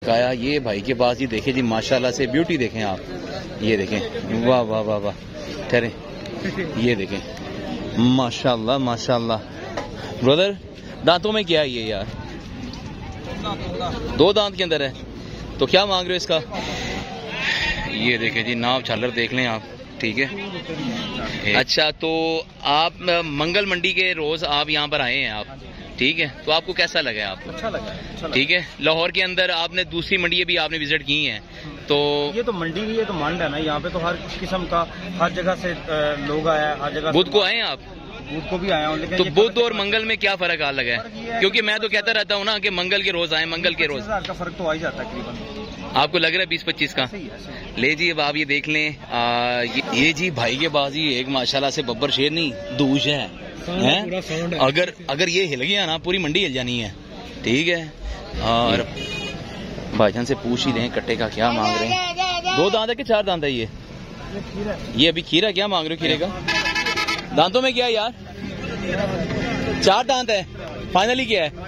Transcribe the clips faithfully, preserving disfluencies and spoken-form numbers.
बकाया ये भाई के पास ही देखे जी माशाल्लाह से ब्यूटी देखें आप, ये देखें, वाह वाह वाह वाह, ठहरे, ये देखें माशाल्लाह माशाल्लाह। ब्रदर दांतों में क्या है ये यार? दो दांत के अंदर है, तो क्या मांग रहे हो इसका? ये देखें जी नाव झालर देख लें आप, ठीक है। अच्छा तो आप मंगल मंडी के रोज आप यहाँ पर आए हैं आप, ठीक है, तो आपको कैसा लगा आपको? अच्छा लगा, अच्छा लगा। ठीक है, लाहौर के अंदर आपने दूसरी मंडी भी आपने विजिट की हैं, तो ये तो मंडी भी है तो मंड है ना, यहाँ पे तो हर किस्म का हर जगह से लोग आया, हर जगह। बुध को आए हैं आप? बुध को भी आया हूँ, लेकिन तो बुध और मंगल में क्या फर्क आ लगा है? क्योंकि मैं तो कहता रहता हूँ ना कि मंगल के रोज आए, मंगल के रोज का फर्क तो आ ही जाता है तकरीबन। आपको लग रहा है बीस पच्चीस का? ले जी अब आप ये देख लें, आ, ये, ये जी भाई के पास ही एक माशाल्लाह से बब्बर शेर नहीं दूज है, है? अगर अगर ये हिल गया ना पूरी मंडी हिल जानी है, ठीक है। और भाईजान से पूछ ही लें कट्टे का क्या मांग रहे हैं। दो दांत है कि चार दांत है ये? ये अभी खीरा क्या मांग रहे हो? खीरे का दांतों में क्या है यार? चार दांत है, फाइनली क्या है?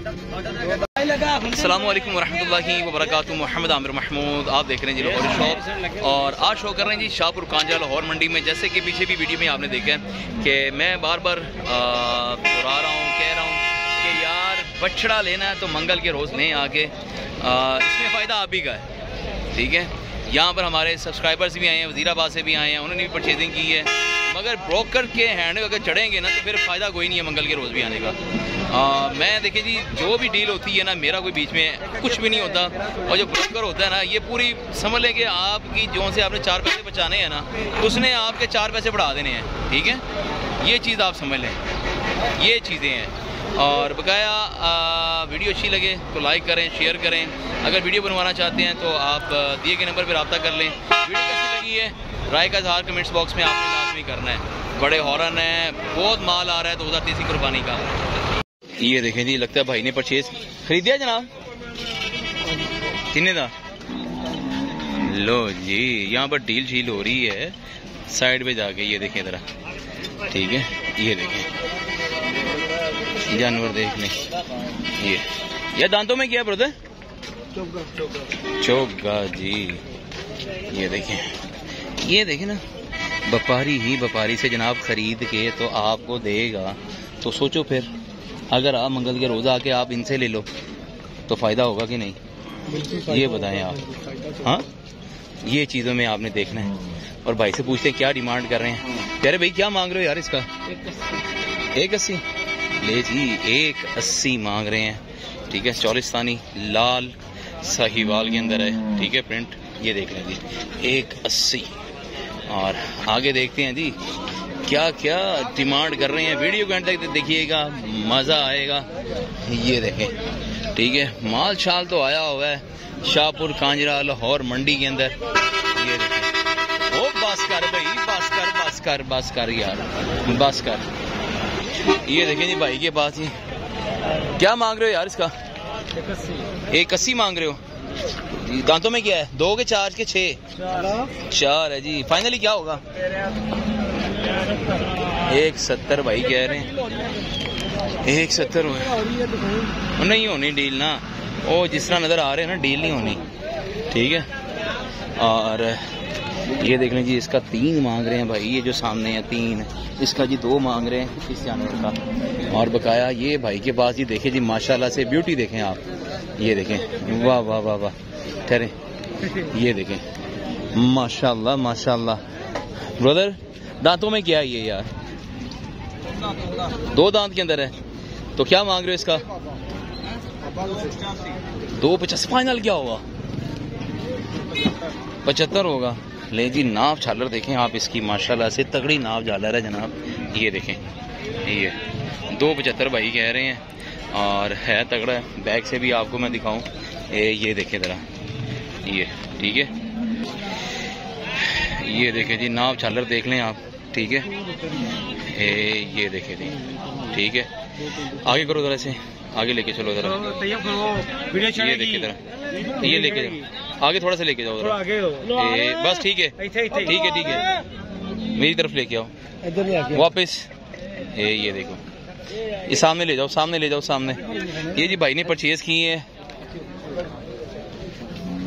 अस्सलाम वालेकुम वरहमतुल्लाहि वबरकातुहू। मोहम्मद आमिर महमूद, आप देख रहे हैं जी लाहौर शॉप, और आज शो कर रहे हैं जी शाहपुर कांजा लाहौर मंडी में। जैसे कि पीछे भी वीडियो में आपने देखा है कि मैं बार बार दोहरा रहा हूँ, कह रहा हूँ कि यार बछड़ा लेना है तो मंगल के रोज़ लें आके, इसमें फ़ायदा आप ही का है, ठीक है। यहाँ पर हमारे सब्सक्राइबर्स भी आए हैं, वज़ीराबाद से भी आए हैं, उन्होंने भी परचेजिंग की है, मगर ब्रोकर के हैंड अगर चढ़ेंगे ना तो फिर फ़ायदा कोई नहीं है मंगल के रोज़ भी आने का। आ, मैं देखिए जी जो भी डील होती है ना, मेरा कोई बीच में कुछ भी नहीं होता, और जो ब्रोकर होता है ना ये पूरी समझ लें कि आपकी जो से आपने चार पैसे बचाने हैं ना, उसने आपके चार पैसे बढ़ा देने हैं, ठीक है। ये चीज़ आप समझ लें, ये चीज़ें हैं। और बकाया वीडियो अच्छी लगे तो लाइक करें, शेयर करें। अगर वीडियो बनवाना चाहते हैं तो आप दिए गए नंबर पर रब्ता कर लें। वीडियो कैसी लगी है राय का इज़हार कमेंट्स बॉक्स में आपने लाजमी करना है। बड़े हॉर्न है, बहुत माल आ रहा है दो हज़ार तीस की कुर्बानी का। ये देखें जी, लगता है भाई ने परचेज खरीदिया जनाब, कितने का? लो जी यहाँ पर डील शील हो रही है साइड पे जाके, ये देखें ज़रा, ठीक है। ये देखें जानवर देख लें, ये ये दांतों में क्या ब्रदर? चोगा जी, ये देखें, ये देखें ना, व्यापारी ही व्यापारी से जनाब खरीद के तो आपको देगा, तो सोचो फिर अगर आप मंगल के रोज़ आके आप इनसे ले लो तो फ़ायदा होगा कि नहीं, ये बताएं आप। हाँ ये चीज़ों में आपने देखना है। और भाई से पूछते हैं क्या डिमांड कर रहे हैं। प्यारे भाई क्या मांग रहे हो यार इसका? एक अस्सी। ले जी एक अस्सी मांग रहे हैं, ठीक है। चौलिस्तानी लाल साहिवाल के अंदर है, ठीक है, प्रिंट, ये देख लें जी एक अस्सी। और आगे देखते हैं जी क्या क्या डिमांड कर रहे हैं, वीडियो के अंत तक देखिएगा, मज़ा आएगा। ये देखें, ठीक है, माल शाल तो आया हुआ है शाहपुर कांजरा लाहौर मंडी के अंदर। ये देखें, ओ बस कर भाई, बस कर बस कर बस कर यार, बस कर। ये देखें जी भाई के पास ही क्या मांग रहे हो यार इसका? एक अस्सी मांग रहे हो। दांतों में क्या है? दो के चार के छः? चार है जी। फाइनली क्या होगा? एक सत्तर भाई कह रहे हैं, एक सत्तर हो नहीं होनी डील ना, वो जिस तरह नज़र आ रहे हैं ना डील नहीं होनी, ठीक है। और ये देख लें जी इसका तीन मांग रहे हैं भाई, ये जो सामने है तीन, इसका जी दो मांग रहे हैं इस जानवर का। और बकाया ये भाई के पास ही देखे जी माशाल्लाह से ब्यूटी देखें आप, ये देखें, वाह वाह वाह वाह, ठहरे, ये देखें माशाल्लाह माशाल्लाह। ब्रदर दांतों में क्या है ये यार? दो दांत के अंदर है, तो क्या मांग रहे हो इसका? दो पचास। फाइनल क्या होगा? पचहत्तर होगा। ले जी नाव झालर देखें आप इसकी, माशाल्लाह से तगड़ी नाव झालर है जनाब। ये देखें, ये दो पचहत्तर भाई कह रहे हैं और है तगड़ा है। बैग से भी आपको मैं दिखाऊं, ये ये देखें ज़रा, ये ठीक है। ये देखें जी नाव झालर देख लें आप, ठीक है। ए, ये देखें जी, ठीक है। आगे करो ज़रा से, आगे लेके चलो ज़रा, ये देखें ज़रा, ये लेके जाओ आगे, थोड़ा सा लेके जाओ ज़रा, बस ठीक है ठीक है ठीक है, मेरी तरफ लेके आओ वापस। ए, ये देखो, ये सामने ले जाओ, सामने ले जाओ, सामने। ये जी भाई ने परचेज की है,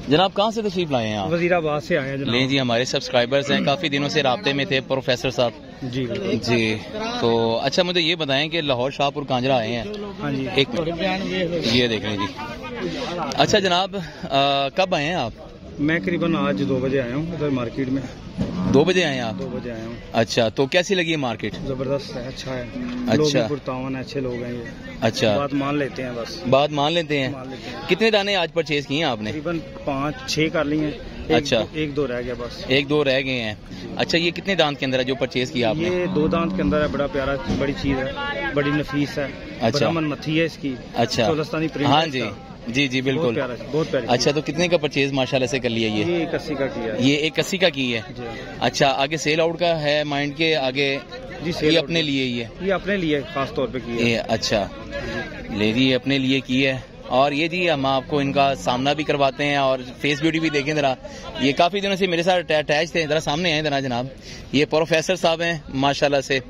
जनाब कहाँ से तशरीफ लाए हैं आप? वजीराबाद से आए हैं जनाब। ले जी, हमारे सब्सक्राइबर्स हैं, काफ़ी दिनों से राब्ते में थे प्रोफेसर साहब। जी जी, तो अच्छा मुझे ये बताएं कि लाहौर शाहपुर कांजरा आए हैं। हाँ जी, एक मिनट ये देख लें जी। अच्छा जनाब, आ, कब आए हैं आप? मैं करीबन आज दो बजे आया हूँ इधर मार्केट में। दो बजे आए हैं आप? दो बजे आया हूँ। अच्छा, तो कैसी लगी है मार्केट? जबरदस्त है, अच्छा है। अच्छा, लोग पुरतावन है, अच्छे लोग हैं ये। अच्छा, बात मान लेते हैं, बस बात मान लेते हैं। मान लेते हैं। कितने दाने आज परचेज किए हैं आपने? तकरीबन पाँच छः कर ली हैं। अच्छा, एक दो रह गया बस। एक दो रह गए हैं। अच्छा, ये कितने दांत के अंदर है जो परचेज किया आपने? ये दो दांत के अंदर है, बड़ा प्यारा, बड़ी चीज है, बड़ी नफीस है। अच्छा, मन मथी है इसकी। अच्छा, चोलस्तानी प्रिंट। हाँ जी जी जी बिल्कुल, बहुत प्यारा, बहुत प्यारा। अच्छा, तो कितने का परचेज माशाल्लाह से कर लिया? ये ये एक अस्सी का किया है। ये एक अस्सी का की है। अच्छा, आगे सेल आउट का है माइंड के आगे? जी, ये अपने लिए ही है? ये अपने लिए खास तौर पे की है। अच्छा, ले जी, अपने लिए की है। और ये जी हम आपको इनका सामना भी करवाते हैं और फेस ब्यूटी भी देखें जरा। ये काफ़ी दिनों से मेरे साथ अटैच थे, जरा सामने आए जरा जनाब। ये प्रोफेसर साहब हैं माशाल्लाह से।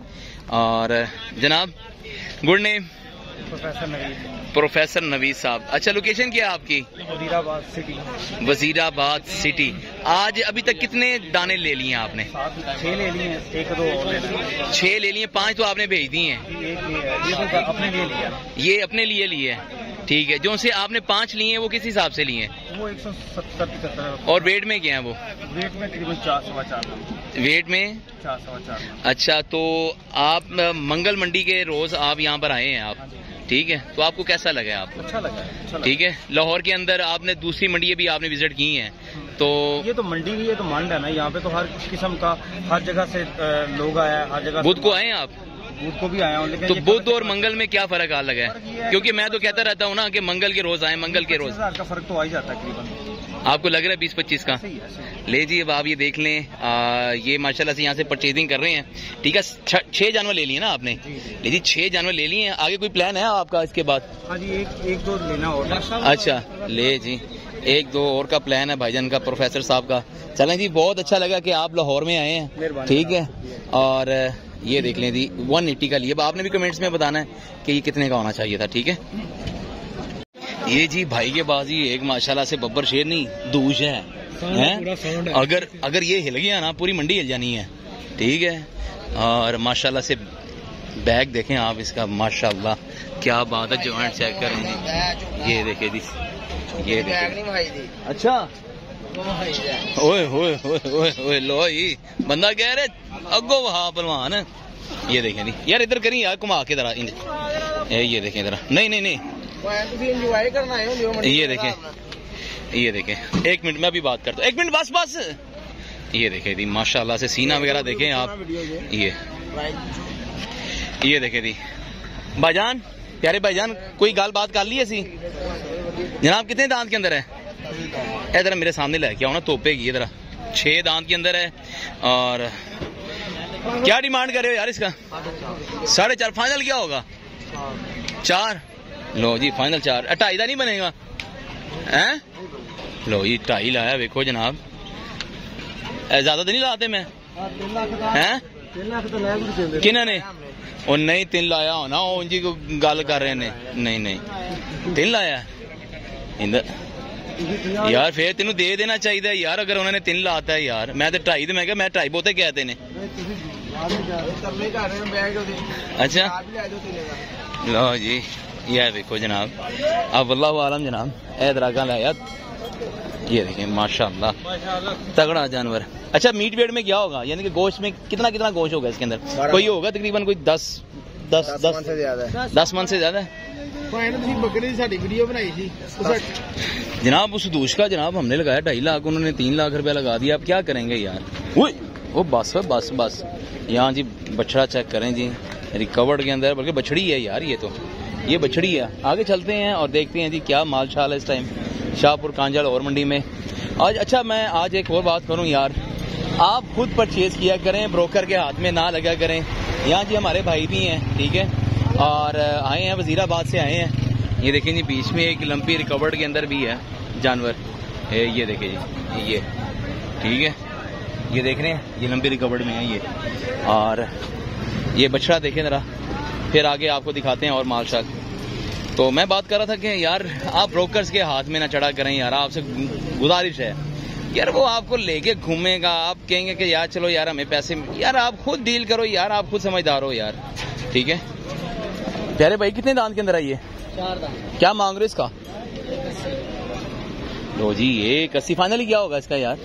और जनाब good name? Professor Naveed. Professor Naveed साहब। अच्छा, लोकेशन क्या है आपकी? वजीराबाद सिटी। वजीराबाद सिटी। आज अभी तक कितने दाने ले लिए आपने? छह ले लिए हैं, एक दो और लेना है। छह ले लिए, पांच तो आपने भेज दिए हैं। एक ये तो अपने लिए लिया। ये अपने लिए लिए हैं, ठीक है। जो से आपने पांच लिए हैं वो किस हिसाब से लिए हैं? वो एक सौ सत्तर पचहत्तर। और वेट में क्या है वो? वेट में करीबन चार सवा चार। वेट में चार सवा चार। अच्छा, तो आप मंगल मंडी के रोज आप यहाँ पर आए हैं आप, ठीक है, तो आपको कैसा लगा आपको? अच्छा लगा, अच्छा लगा। ठीक है। लाहौर के अंदर आपने दूसरी मंडी भी आपने विजिट की हैं, तो ये तो मंडी भी है तो मंड है ना, यहाँ पे तो हर किस्म का हर जगह से लोग आया है, हर जगह। बुध को आए हैं आप? बुध को भी आया हूँ, लेकिन तो बुध और मंगल में क्या फर्क आ लगा है? क्योंकि मैं तो कहता रहता हूँ ना कि मंगल के रोज आए, मंगल के रोज। का फर्क तो आ ही जाता है तकरीबन। आपको लग रहा है बीस पच्चीस का? ले जी, अब आप ये देख लें, आ, ये माशाल्लाह से यहाँ से परचेजिंग कर रहे हैं, ठीक है। छह जानवर ले लिए ना आपने? ले जी, छह जानवर ले लिए हैं। आगे कोई प्लान है आपका इसके बाद? हाँ जी, एक एक दो लेना और। अच्छा, ले जी, एक दो और का प्लान है भाईजान का, प्रोफेसर साहब का। चलें जी, बहुत अच्छा लगा कि आप लाहौर में आए हैं, ठीक है। और ये देख लें जी, वन एट्टी का लिए। अब आपने भी कमेंट्स में बताना है कि ये कितने का होना चाहिए था, ठीक है। ये जी भाई के पास ही एक माशाल्लाह से बब्बर शेर नहीं दूज है, हैं? अगर अगर ये हिल गया ना पूरी मंडी हिल जानी है, ठीक है। और माशाल्लाह से बैग देखें आप इसका, माशाल्लाह क्या बात है। जॉइंट चेक करें जी, ये देखे जी, ये देखे। अच्छा, ओए ओए ओए ओए लो ही बंदा कह रहे अगो वहा पहलवान। ये देखें जी यार, इधर करी यार, घुमा के जरा ये देखें जरा। नहीं नहीं नहीं, ये देखें, ये देखें, एक मिनट मैं अभी बात करता हूँ, एक मिनट बस बस। ये देखें जी माशाल्लाह से सीना वगैरह देखें आप। ये ये देखें जी भाईजान, प्यारे भाईजान, कोई गाल बात कर ली ऐसी? जनाब कितने दांत के अंदर है? इधर मेरे सामने लेके आओ ना, तोपे की इधर। छह दांत के अंदर है। और क्या डिमांड कर रहे हो यार इसका? साढ़े चार। फाइनल क्या होगा? चार। लो जी, फाइनल चार। ढाई का नहीं बनेगा? हैं? लो जी, ढाई लाया, देखो जनाब, ज्यादा तो नहीं लाते मैं, हैं? किन्ना ने? और नहीं तीन लाया होना, उनकी को गल कर रहे ने। नहीं नहीं, तीन लाया यार, फिर तेन दे देना चाहिए यार, अगर उन्होंने तीन लाता है यार। मैं तो ढाई, तो मैं क्या, मैं ढाई बहुते कहते ने। अच्छा, लो जी, यह देखो जनाब, अब अल्लाह आलम जनाब, ए दरागा लाया, ये देखें माशाल्लाह तगड़ा जानवर। अच्छा, मीट वेट में क्या होगा, यानी कि गोश्त में कितना कितना गोश्त होगा इसके अंदर? कोई होगा तकरीबन कोई दस दस दस से ज्यादा दस मन से ज्यादा। जनाब उस दूस का जनाब हमने लगाया ढाई लाख, उन्होंने तीन लाख रुपया लगा दिया। अब क्या करेंगे यार? वो बस बस बस। यहाँ जी बछड़ा चेक करें जी, रिकवर्ड के अंदर, बल्कि बछड़ी है यार, ये तो ये बछड़ी है। आगे चलते हैं और देखते हैं जी क्या माल शाल है इस टाइम शाहपुर कांजल और मंडी में आज। अच्छा, मैं आज एक और बात करूं यार, आप खुद परचेज किया करें, ब्रोकर के हाथ में ना लगा करें। यहाँ जी हमारे भाई भी हैं, ठीक है, और आए हैं वजीराबाद से आए हैं। ये देखें जी, बीच में एक लंपी रिकवर्ड के अंदर भी है जानवर, ये देखें जी, ये ठीक है, ये देख रहे हैं, ये लंबी रिकवर्ड में है ये। और ये बछड़ा देखें जरा, फिर आगे आपको दिखाते हैं और माल शाल। तो मैं बात कर रहा था कि यार आप ब्रोकर्स के हाथ में ना चढ़ा करें यार, आपसे गुजारिश है यार, वो आपको लेके घूमेगा, आप कहेंगे कि यार चलो यार हमें पैसे, यार आप खुद डील करो यार, आप खुद समझदार हो यार, ठीक है। प्यारे भाई कितने दांत के अंदर आई है? चार दांत। क्या मांग रहे हो इसका? लो जी एक अस्सी फाइनली क्या होगा इसका यार?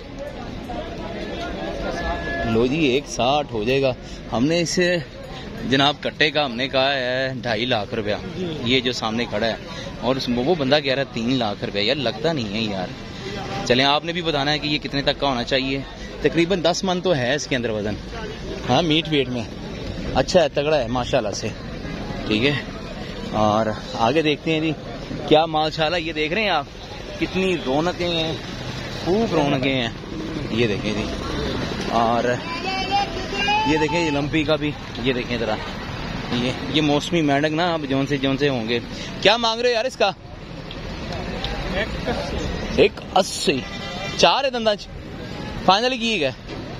लो जी एक साठ हो जाएगा। हमने इसे जनाब कट्टे का हमने कहा है ढाई लाख रुपया, ये जो सामने खड़ा है, और वो बंदा कह रहा है तीन लाख रुपया। यार लगता नहीं है यार। चलें आपने भी बताना है कि ये कितने तक का होना चाहिए। तकरीबन दस मन तो है इसके अंदर वजन, हाँ मीट वेट में अच्छा है, तगड़ा है माशाल्लाह से, ठीक है। और आगे देखते हैं जी क्या माशाल्लाह, ये देख रहे हैं आप कितनी रौनकें हैं, खूब रौनकें हैं, ये देखें जी। और ये देखें ये लंपी का भी, ये देखें जरा, ये ये मौसमी मेंढक ना अब जौन से जौन से होंगे। क्या मांग रहे हो यार इसका? एक अस्सी। चार है दंदा फाइनल की है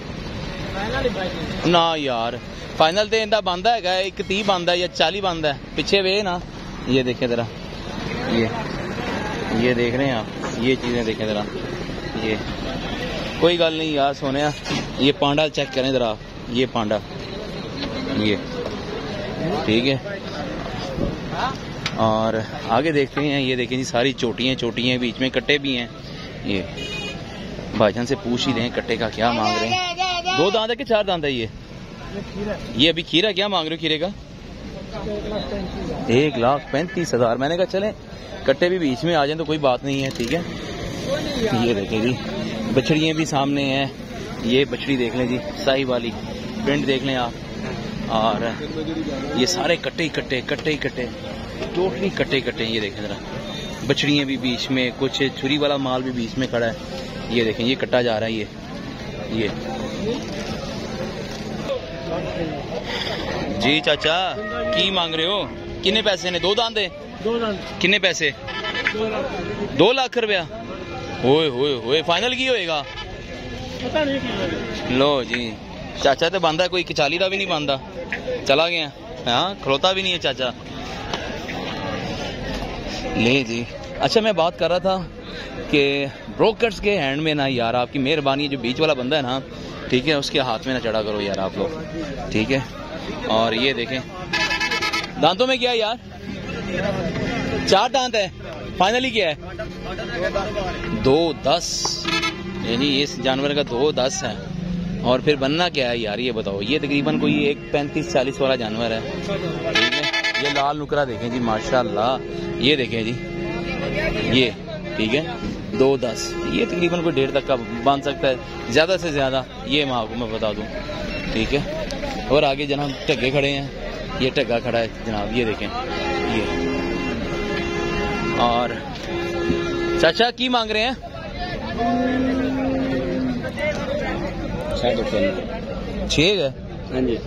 ना यार, फाइनल तो इंदा बंदा है एक तीह बंदा है या चाली बंदा है, पिछे वे ना। ये देखें जरा, ये ये देख रहे हैं आप, ये चीजें देखें जरा, ये कोई गल नहीं यार सोने। ये पांडा चेक करें जरा, ये पांडा, ये ठीक है। और आगे देखते हैं, ये देखें जी सारी चोटियाँ चोटियाँ, बीच में कट्टे भी हैं। ये भाईजान से पूछ ही रहे हैं कट्टे का क्या मांग रहे हैं। दो दांत है कि चार दांत है? ये ये अभी खीरा क्या मांग रहे हो खीरे का? एक लाख पैंतीस हजार। मैंने कहा चले कट्टे भी बीच में आ जाए तो कोई बात नहीं है, ठीक है। ये देखें जी बछड़ियाँ भी सामने हैं, ये बछड़ी देख लें जी, साही वाली प्रिंट देख लें आप। और ये सारे कट्टे ही कट्टे कट्टे ही कट्टे टोटली कट्टे कट्टे। ये देखें जरा, बछड़ियाँ भी बीच में, कुछ छुरी वाला माल भी बीच में खड़ा है। ये देखें ये कट्टा जा रहा है, ये ये जी। चाचा की मांग रहे हो? कितने पैसे ने? दो दांत है? दो दांत। कितने पैसे? दो लाख रुपया। होए होए होए फाइनल की होएगा? पता नहीं। लो जी चाचा तो बंदा कोई कचाली का भी नहीं बंदा, चला गया, हाँ खलोता भी नहीं है चाचा। ले जी अच्छा मैं बात कर रहा था कि ब्रोकर्स के हैंड में ना यार, आपकी मेहरबानी, जो बीच वाला बंदा है ना, ठीक है, उसके हाथ में ना चढ़ा करो यार आप लोग, ठीक है। और ये देखें दांतों में क्या है यार? चार दांत है, फाइनली क्या है? दो दस। यानी इस जानवर का दो दस है। और फिर बनना क्या है यार ये बताओ? ये तकरीबन कोई एक पैंतीस चालीस वाला जानवर है, ठीक है। ये लाल नुकरा देखें जी माशाल्लाह, ये देखें जी, ये ठीक है, दो दस। ये तकरीबन कोई डेढ़ तक का बांध सकता है ज्यादा से ज्यादा, ये मैं आपको मैं बता दूं, ठीक है। और आगे जनाब टग्गे खड़े हैं, ये टग्गा खड़ा है जनाब, ये देखें ये। और चाचा की मांग रहे हैं? छः है? हाँ जी।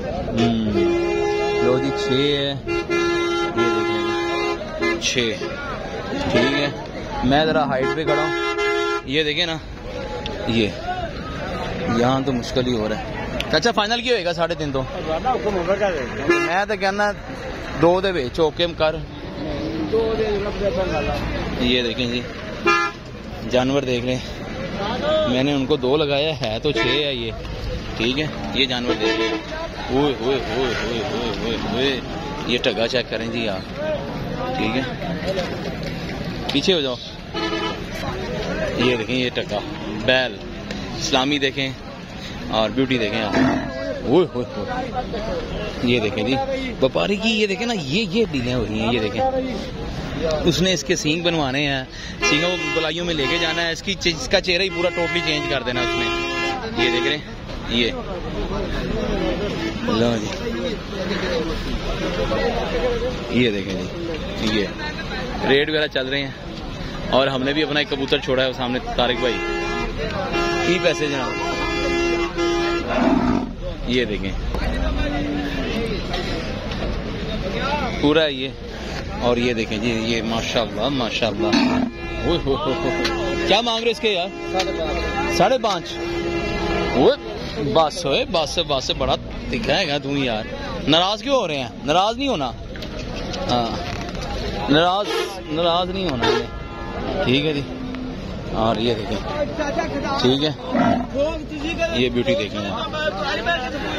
लो जी छः है, ये देखें छः, ठीक है। मैं जरा हाइट पे खड़ा हूँ, ये देखें ना, ये यहाँ तो मुश्किल ही हो रहा है। चाचा फाइनल की होएगा? साढ़े तीन तो मैं तो कहना दो दे चौके कर। ये देखें जी जानवर देख लें, मैंने उनको दो लगाया है तो छः है ये, ठीक है। ये जानवर देख लें, ओए ओए ओए ओए ओए ओए, ये टगा चेक करें जी आप, ठीक है। पीछे हो जाओ, ये देखें ये टगा बैल इस्लामी देखें, और ब्यूटी देखें आप, ओए ओए ओए, ये देखें जी व्यापारी की, ये देखें ना, ये ये डीलें हो रही हैं, ये देखें। उसने इसके सींग बनवाने हैं, सींगों गोलाइयों में लेके जाना है, इसकी इसका चेहरा ही पूरा टोटली चेंज कर देना उसने। ये देख रहे हैं, ये लो जी, ये देखें जी, ये रेड वगैरह चल रहे हैं। और हमने भी अपना एक कबूतर छोड़ा है सामने, तारिक भाई की पैसे जनाब, ये देखें पूरा है ये। और ये देखें जी, ये माशाल्लाह माशाल्लाह, ओए हो हो हो, क्या मांग रहे इसके यार? साढ़े पाँच। ओए बस होए बस बस, बड़ा दिखा है तू यार, नाराज क्यों हो रहे हैं? नाराज नहीं होना, हाँ नाराज नाराज नहीं होना है, ठीक है जी। और ये देखें, ठीक है, ये ब्यूटी देखें।